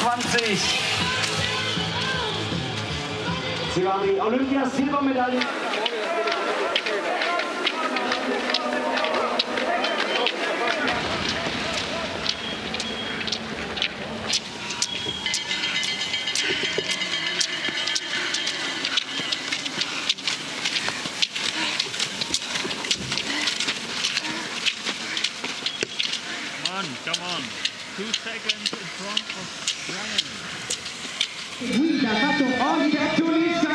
2021. Sie war die Olympia-Silbermedaille. Come on, 2 seconds in front of Ryan. Guida fatto Oliver Niskanen.